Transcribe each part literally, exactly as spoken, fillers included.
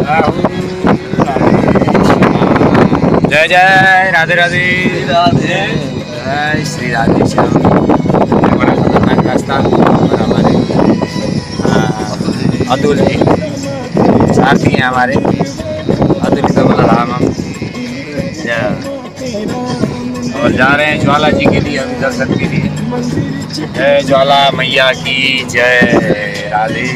जय जय राधे राधे राधे जय श्री राधे श्याम। बड़ा खतरनाक रास्ता और हमारे अतुल जी साथी हैं हमारे। अतुल का बोला राम हम और जा रहे हैं ज्वाला जी के लिए अभी दर्शन के लिए। जय ज्वाला मैया की जय। राधे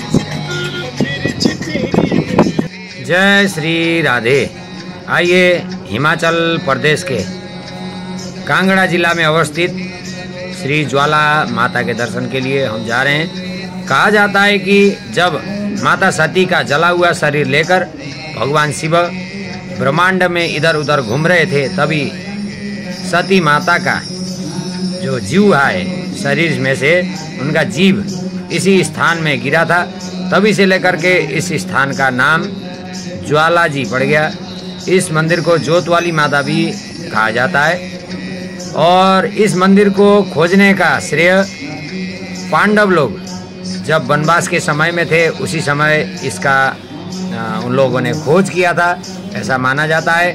जय श्री राधे। आइए हिमाचल प्रदेश के कांगड़ा जिला में अवस्थित श्री ज्वाला माता के दर्शन के लिए हम जा रहे हैं। कहा जाता है कि जब माता सती का जला हुआ शरीर लेकर भगवान शिव ब्रह्मांड में इधर उधर घूम रहे थे, तभी सती माता का जो जीव है शरीर में से उनका जीव इसी स्थान में गिरा था। तभी से लेकर के इस स्थान का नाम ज्वाला जी पड़ गया। इस मंदिर को जोत वाली माता भी कहा जाता है और इस मंदिर को खोजने का श्रेय पांडव लोग जब वनवास के समय में थे उसी समय इसका उन लोगों ने खोज किया था, ऐसा माना जाता है।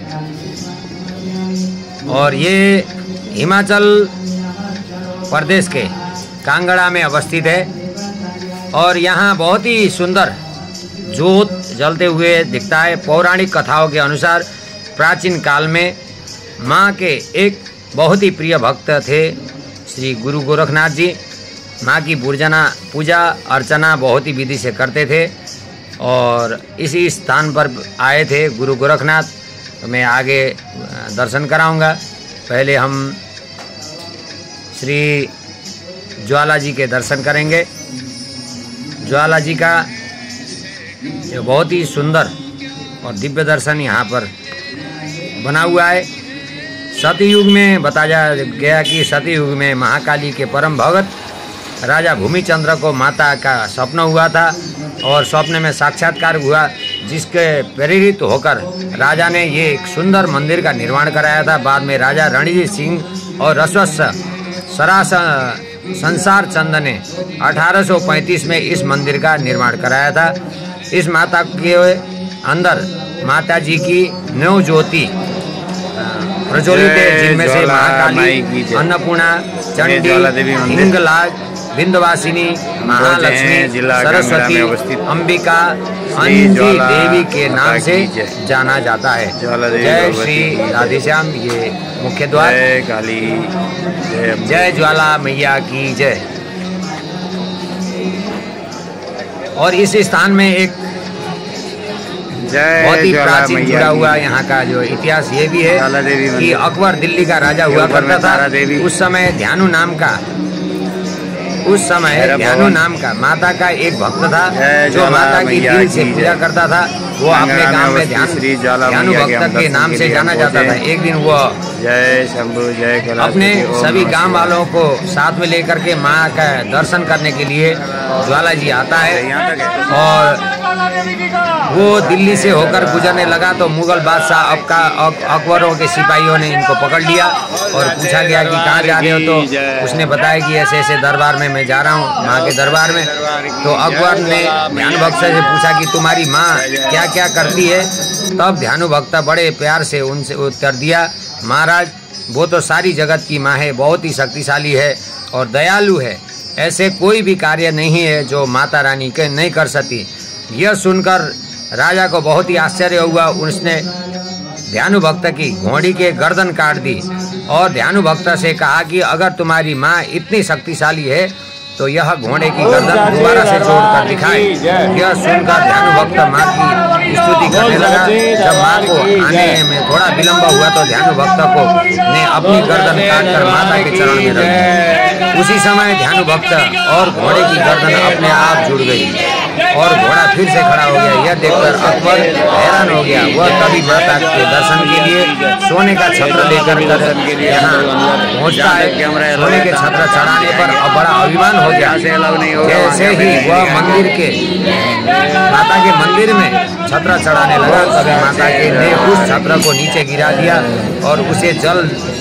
और ये हिमाचल प्रदेश के कांगड़ा में अवस्थित है और यहाँ बहुत ही सुंदर जोत जलते हुए दिखता है। पौराणिक कथाओं के अनुसार प्राचीन काल में माँ के एक बहुत ही प्रिय भक्त थे श्री गुरु गोरखनाथ जी। माँ की पूजना पूजा अर्चना बहुत ही विधि से करते थे और इसी स्थान पर आए थे गुरु गोरखनाथ। तो मैं आगे दर्शन कराऊंगा। पहले हम श्री ज्वाला जी के दर्शन करेंगे। ज्वाला जी का ये बहुत ही सुंदर और दिव्य दर्शन यहाँ पर बना हुआ है। सतयुग में बताया गया कि सतयुग में महाकाली के परम भगत राजा भूमिचंद्र को माता का स्वप्न हुआ था और स्वप्न में साक्षात्कार हुआ, जिसके प्रेरित होकर राजा ने ये एक सुंदर मंदिर का निर्माण कराया था। बाद में राजा रणजीत सिंह और रसवस्स सरास संसार चंद ने अठारह सौ पैंतीस में इस मंदिर का निर्माण कराया था। इस माता के अंदर माता जी की नौ ज्योति प्रज्वलित है, जिनमें से महाकाली, अन्नपूर्णा, चंडी, हिंगलाज, विंध्यवासिनी, महालक्ष्मी, सरस्वती, अंबिका, अंजी देवी के नाम से जाना जाता है। जय श्री राधेश्याम। ये मुख्य द्वार। जय काली, जय ज्वाला मैया की जय। और इस स्थान में एक बहुत ही प्राचीन जुड़ा हुआ यहाँ का जो इतिहास ये भी है कि अकबर दिल्ली का राजा हुआ करता था। उस समय ध्यानु नाम का उस समय ध्यानु नाम का माता का एक भक्त था जो माता की दिल से पूजा करता था। वो अपने गांव में ध्यान ध्यानु भक्त के नाम से जाना जाता था। एक दिन वो जय शंभु जय अपने सभी गांव वालों को साथ में लेकर के माँ का दर्शन करने के लिए ज्वाला जी आता है और वो दिल्ली से होकर गुजरने लगा तो मुगल बादशाह अबका अकबरों के सिपाहियों ने इनको पकड़ लिया और पूछा गया कि कहाँ जा रहे हो, तो उसने बताया कि ऐसे ऐसे दरबार में मैं जा रहा हूँ, माँ के दरबार में। तो अकबर ने ध्यानु भक्त से पूछा कि तुम्हारी माँ क्या क्या करती है। तब ध्यानु भक्त बड़े प्यार से उनसे उत्तर दिया, महाराज वो तो सारी जगत की माँ है, बहुत ही शक्तिशाली है और दयालु है। ऐसे कोई भी कार्य नहीं है जो माता रानी के नहीं कर सकती। यह सुनकर राजा को बहुत ही आश्चर्य हुआ। उसने ध्यानु भक्त की घोड़ी के गर्दन काट दी और ध्यानु भक्त से कहा कि अगर तुम्हारी माँ इतनी शक्तिशाली है तो यह घोड़े की गर्दन दोबारा से जोड़कर दिखाए। यह सुनकर ध्यानु भक्त माँ की स्तुति करने लगा। जब माँ को आने में थोड़ा विलंब हुआ तो ध्यानु भक्त को ने अपनी गर्दन काटकर माता के चरण में रख दिया। उसी समय ध्यानु भक्त और घोड़े की गर्दन अपने आप जुड़ गई और घोड़ा फिर से खड़ा हो गया। यह देखकर अकबर हैरान हो गया। वह तभी माता के दर्शन के लिए सोने का छत्र लेकर यहाँ पहुँचता है। सोने के छत्र चढ़ाने पर बड़ा अभिमान हो गया। जैसे ही वह मंदिर के माता के मंदिर में छत्र चढ़ाने लगा तभी माता के ने उस छत्र को नीचे गिरा दिया और उसे जल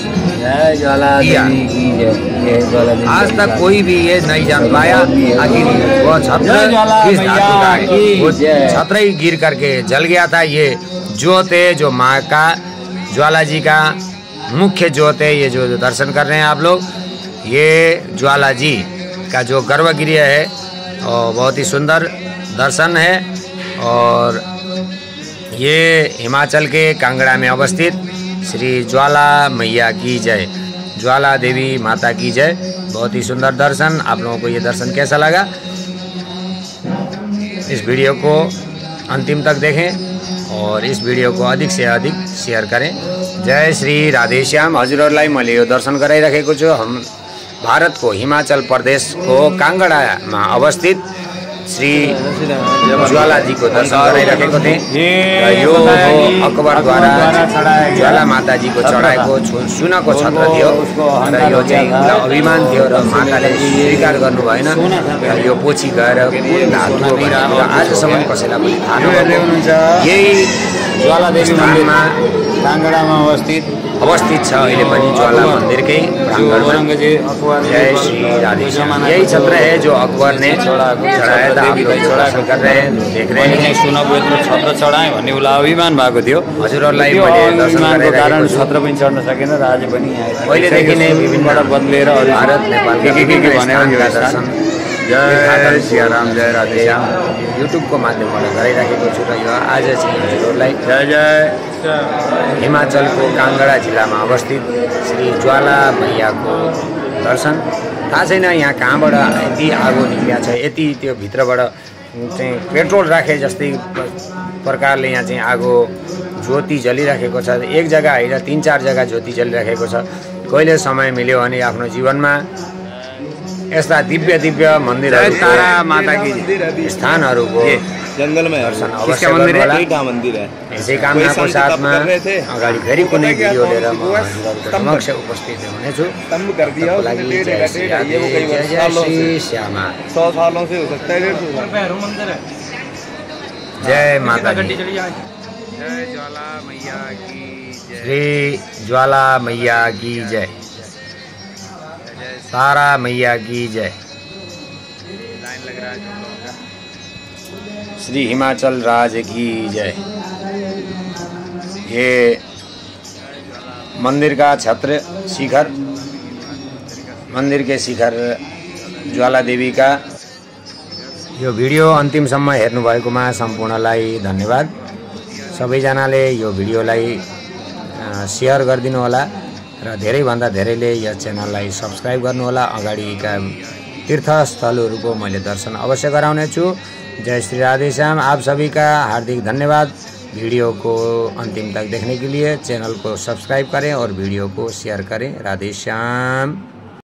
जय ज्वाला किया। देवी की जय। ये ज्वाला देवी आज तक कोई भी ये नहीं जान पाया आखिर वो छत्र जय ज्वाला किस मैया धातु का है। की वो जय। छत्र ही गिर करके जल गया था। ये ज्योत है जो माँ का, ज्वाला जी का मुख्य ज्योत है। ये जो दर्शन कर रहे हैं आप लोग, ये ज्वाला जी का जो गर्भगृह है और बहुत ही सुंदर दर्शन है। और ये हिमाचल के कांगड़ा में अवस्थित श्री ज्वाला मैया की जय, ज्वाला देवी माता की जय। बहुत ही सुंदर दर्शन। आप लोगों को ये दर्शन कैसा लगा? इस वीडियो को अंतिम तक देखें और इस वीडियो को अधिक से अधिक शेयर करें। जय श्री राधेश्याम। हजुरहरूलाई मैले यो दर्शन गराइराखेको छु। हम भारतको हिमाचल प्रदेशको काङ्गडामा अवस्थित श्री ज्वाला जी को दर्शन गराइराखेको थिएँ। र यो हो अकबरद्वारा ज्वाला माता जी को चढाएको सुनको छत्र थियो र यो चाहिँ उसलाई अभिमान थियो र माताले स्वीकार गर्नु भएन र यो पछि गएर कुन धातु हो भनेर आजसम्म कसैलाई पनि थाहा नभएको। यही ज्वाला देवी स्थानमा कांगड़ा में अवस्थित अवस्थित छ अहिले पनि ज्वाला मंदिरकै प्रांगण में। जय श्री राधेश्याम। यही छत्र है जो अकबर ने चढ़ाया था। आप लोग दर्शन कर रहे हैं, देख रहे हैं। सुनको यत्रो छत्र चढाएँ भन्ने उसलाई अभिमान भएको थियो। हजुरहरूलाई मैले दर्शन अभिमानको कारण गराइरहेको छु। छत्र पनि चढ्न सकेन र आज पनि यहाँ पहिलेदेखि नै विभिन्न बदलेर भारत नेपाल के के के के भनेर यो दर्शन जय सियाराम जय राधेश्याम युट्युबको माध्यमबाट गराइराखेको छु र यो आज चाहिँ हजुरहरूलाई जय जय हिमाचलको काङ्गडा जिल्लामा अवस्थित श्री ज्वाला मैयाको दर्शन। थाहा छैन यहाँ कहाँबाट यति आगो निक्लिया छ, यति त्यो भित्रबाट चाहिँ पेट्रोल राखे जस्तै प्रकारले यहाँ चाहिँ आगो ज्योति जलिराखेको छ। एक जग्गा होइन तीन चार जग्गा ज्योति जलिराखेको छ। कहिले समय मिल्यो भने आफ्नो जीवनमा यस्ता दिव्य दिव्य मन्दिरहरू, तारा माता की स्थानहरूको जंगल में दर्शन किसका अवश्य मंदिर है? गर्नुहोला। कईटा मंदिर है। यसै कामनाको साथमा अगाडि फेरि कुनै भिडियो लिएर म तो हजुरहरूको समक्ष उपस्थित हुनेछु। स्तंभ कर दिया तबको लागि उसने, जय श्री डेढ़- ये वो कई राधे, जय सालों श्री से- श्यामा। सौ सालों से हो सकता है डेढ़ सौ साल। मंदिर है। जय माता जी। चली जाए। जय ज्वाला मैया की जय। श्री ज्वाला मैया की जय, तारा मैया की जय। लाइन लग रहा है जो लोगों का। श्री हिमाचल राज की जय। ये मंदिर का छत्र शिखर, मंदिर के शिखर ज्वाला देवी का। यो भिडियो अन्तिमसम्म हेर्नुभएकोमा सम्पूर्णलाई धन्यवाद। सबैजनाले यो भिडियोलाई अ, सेयर गरिदिनु होला र धेरैभन्दा धेरैले यस च्यानललाई सब्सक्राइब गर्नुहोला। अगाडिका तीर्थस्थलहरू को मैले दर्शन अवश्य कराउने छु। जय श्री राधेश्याम। आप सभी का हार्दिक धन्यवाद। वीडियो को अंतिम तक देखने के लिए चैनल को सब्सक्राइब करें और वीडियो को शेयर करें। राधेश्याम।